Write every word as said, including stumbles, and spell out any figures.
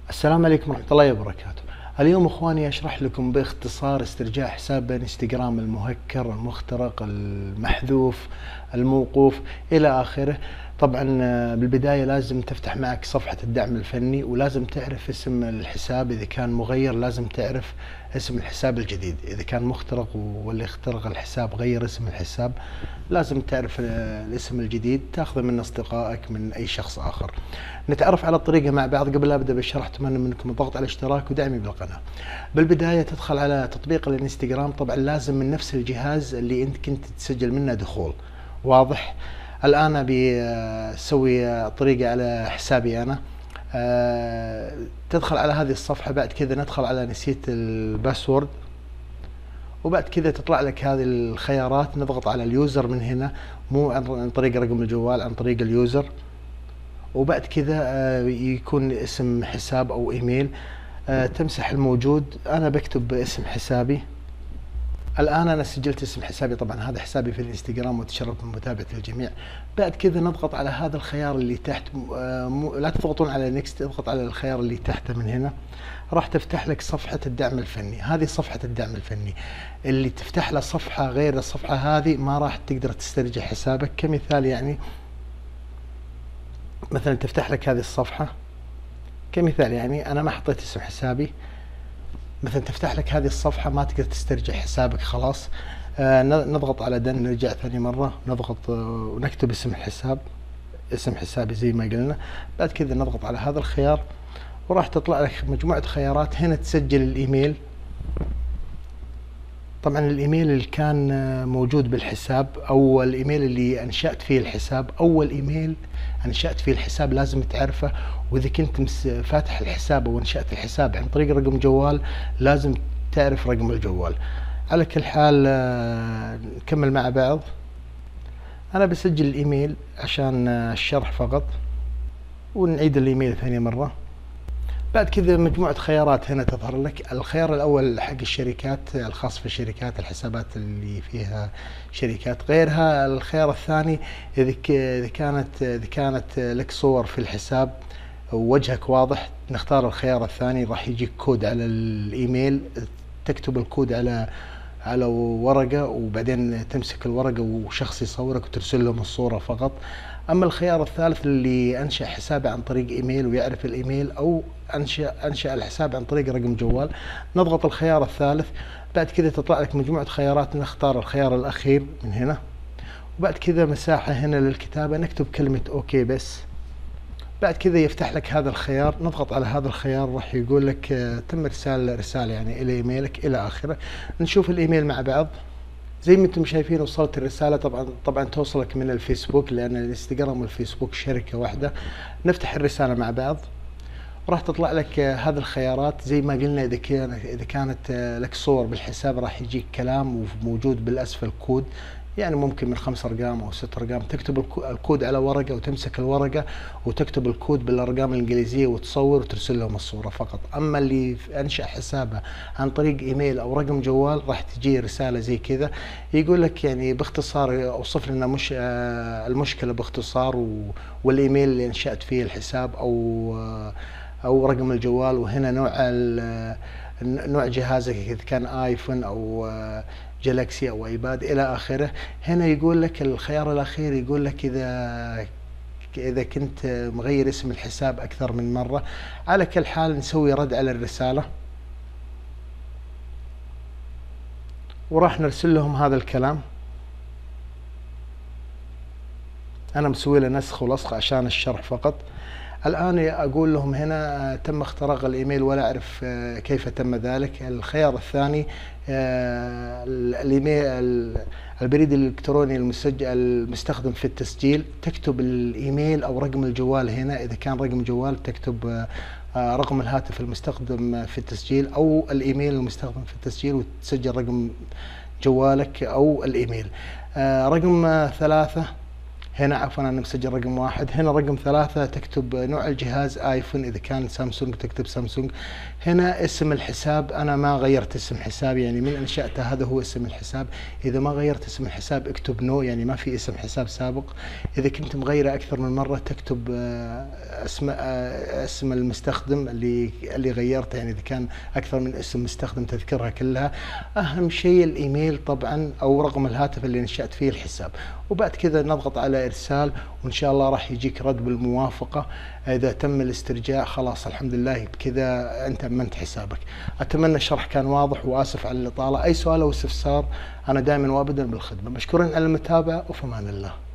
السلام عليكم ورحمة الله وبركاته. اليوم اخواني اشرح لكم باختصار استرجاع حساب انستغرام المهكر المخترق المحذوف الموقوف الى اخره. طبعا بالبداية لازم تفتح معك صفحة الدعم الفني، ولازم تعرف اسم الحساب. اذا كان مغير لازم تعرف اسم الحساب الجديد، اذا كان مخترق واللي اخترق الحساب غير اسم الحساب لازم تعرف الاسم الجديد، تاخذه من اصدقائك من اي شخص اخر. نتعرف على الطريقة مع بعض. قبل لا ابدا بالشرح اتمنى منكم الضغط على الاشتراك ودعمي بالقناة. بالبداية تدخل على تطبيق الانستغرام، طبعا لازم من نفس الجهاز اللي انت كنت تسجل منه دخول. واضح؟ الان ابي اسوي طريقة على حسابي انا. أه تدخل على هذه الصفحة، بعد كذا ندخل على نسيت الباسورد، وبعد كذا تطلع لك هذه الخيارات. نضغط على اليوزر من هنا، مو عن طريق رقم الجوال، عن طريق اليوزر. وبعد كذا يكون اسم حساب او ايميل، تمسح الموجود. انا بكتب باسم حسابي. الان انا سجلت اسم حسابي، طبعا هذا حسابي في الانستغرام وتشرف بمتابعة الجميع. بعد كذا نضغط على هذا الخيار اللي تحت، لا تضغطون على نيكست، اضغط على الخيار اللي تحته من هنا. راح تفتح لك صفحة الدعم الفني. هذه صفحة الدعم الفني اللي تفتح له صفحة غير الصفحة هذه ما راح تقدر تسترجع حسابك. كمثال يعني مثلا تفتح لك هذه الصفحة كمثال، يعني انا ما حطيت اسم حسابي، مثلا تفتح لك هذه الصفحة ما تقدر تسترجع حسابك خلاص. آه نضغط على دن، نرجع ثاني مرة نضغط آه ونكتب اسم الحساب، اسم حسابي زي ما قلنا. بعد كذا نضغط على هذا الخيار وراح تطلع لك مجموعة خيارات. هنا تسجل الايميل، طبعا الايميل اللي كان موجود بالحساب او الايميل اللي انشأت فيه الحساب. اول ايميل انشأت فيه الحساب لازم تعرفه، واذا كنت فاتح الحساب او انشأت الحساب عن طريق رقم جوال لازم تعرف رقم الجوال. على كل حال نكمل مع بعض. انا بسجل الايميل عشان الشرح فقط، ونعيد الايميل ثاني مرة. بعد كذا مجموعة خيارات هنا تظهر لك. الخيار الأول حق الشركات، الخاص في الشركات، الحسابات اللي فيها شركات غيرها. الخيار الثاني إذا إذا كانت إذا كانت لك صور في الحساب ووجهك واضح، نختار الخيار الثاني. راح يجيك كود على الإيميل، تكتب الكود على على ورقة، وبعدين تمسك الورقة وشخص يصورك وترسل لهم الصورة فقط. أما الخيار الثالث اللي أنشأ حسابه عن طريق إيميل ويعرف الإيميل، أو أنشأ أنشأ الحساب عن طريق رقم جوال، نضغط الخيار الثالث. بعد كذا تطلع لك مجموعة خيارات، نختار الخيار الأخير من هنا. وبعد كذا مساحة هنا للكتابة، نكتب كلمة أوكي بس. بعد كذا يفتح لك هذا الخيار، نضغط على هذا الخيار راح يقول لك تم ارسال رسالة يعني الى ايميلك الى اخره. نشوف الايميل مع بعض. زي ما انتم شايفين وصلت الرسالة، طبعا طبعا توصلك من الفيسبوك لان الانستغرام والفيسبوك شركة واحدة. نفتح الرسالة مع بعض، راح تطلع لك هذه الخيارات. زي ما قلنا اذا كانت اذا كانت لك صور بالحساب راح يجيك كلام وموجود بالاسفل كود، يعني ممكن من خمس ارقام او ست ارقام. تكتب الكود على ورقه وتمسك الورقه وتكتب الكود بالارقام الانجليزيه وتصور وترسل لهم الصوره فقط. اما اللي انشا حسابه عن طريق ايميل او رقم جوال راح تجي رساله زي كذا يقول لك يعني باختصار اوصف لنا مش المشكله باختصار، والايميل اللي انشات فيه الحساب او او رقم الجوال، وهنا نوع نوع جهازك اذا كان ايفون او جالاكسي او ايباد الى اخره. هنا يقول لك الخيار الاخير يقول لك اذا اذا كنت مغير اسم الحساب اكثر من مره. على كل حال نسوي رد على الرساله وراح نرسل لهم هذا الكلام. انا مسوي له نسخ ولصق عشان الشرح فقط. الآن أقول لهم هنا تم اختراق الإيميل ولا أعرف كيف تم ذلك. الخيار الثاني الإيميل البريد الإلكتروني المسجل المستخدم في التسجيل، تكتب الإيميل أو رقم الجوال هنا. إذا كان رقم جوال تكتب رقم الهاتف المستخدم في التسجيل أو الإيميل المستخدم في التسجيل وتسجل رقم جوالك أو الإيميل. رقم ثلاثة هنا عفوا انا مسجل رقم واحد. هنا رقم ثلاثة تكتب نوع الجهاز ايفون، اذا كان سامسونج تكتب سامسونج. هنا اسم الحساب انا ما غيرت اسم حسابي، يعني من انشأته هذا هو اسم الحساب. اذا ما غيرت اسم الحساب اكتب نو، يعني ما في اسم حساب سابق. اذا كنت مغيره اكثر من مرة تكتب اسم اسم المستخدم اللي اللي غيرته، يعني اذا كان اكثر من اسم مستخدم تذكرها كلها. اهم شيء الايميل طبعا او رقم الهاتف اللي انشأت فيه الحساب، وبعد كذا نضغط على ارسال، وان شاء الله راح يجيك رد بالموافقة. اذا تم الاسترجاع خلاص الحمد لله بكذا انت امنت حسابك. اتمنى الشرح كان واضح، واسف على الاطالة. اي سؤال او استفسار انا دائما وابدا بالخدمة. مشكورين على المتابعة، وفي امان الله.